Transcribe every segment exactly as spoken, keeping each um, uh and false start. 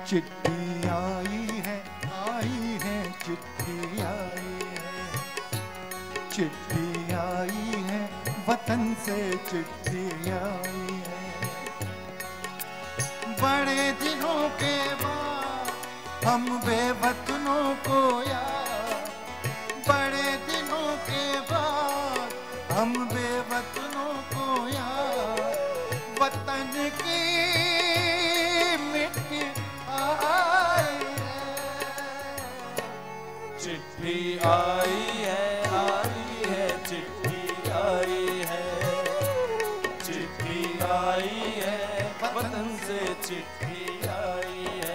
चिट्ठी आई है, आई है, चिट्ठी आई है, चिट्ठी आई है, वतन से चिट्ठी आई है। बड़े दिनों के बाद हम बेवतनों को याद, बड़े दिनों के बाद हम बेवतनों को याद, वतन की मिट्टी आई है। चिट्ठी आई है, आई है, चिट्ठी आई है, चिट्ठी आई है, वतन से चिट्ठी आई है।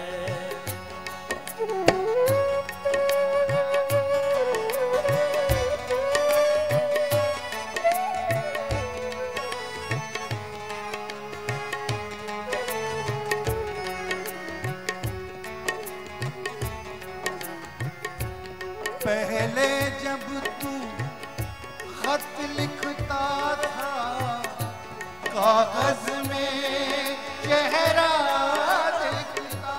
पहले जब तू खत लिखता था, कागज में चेहरा दिखता,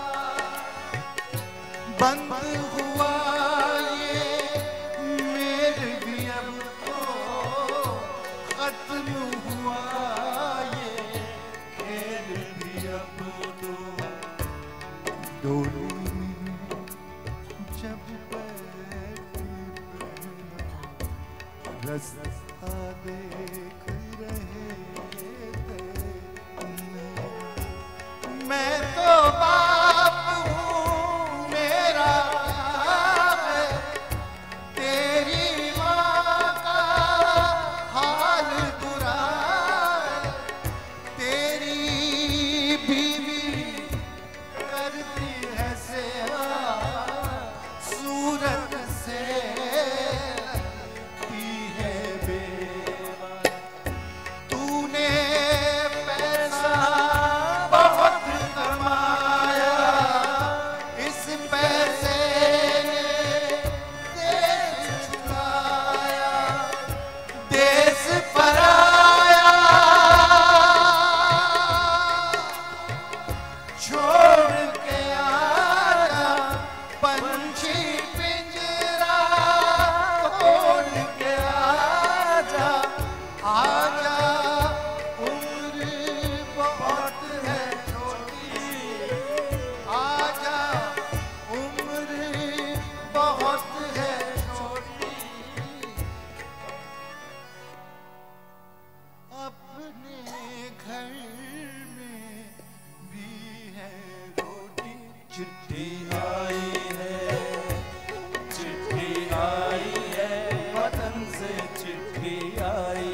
बंद हुआ ये मेल भी अब तो खत्म हुआ ये खेल भी अब तो। डोली जब रास्ता देख रहे थे, मैं तो बाप हूँ, मेरा है, तेरी माँ का हाल बुरा है, तेरी बीवी करती है सेवा सूरत से, चिट्ठी आई है, चिट्ठी आई है, वतन से चिट्ठी आई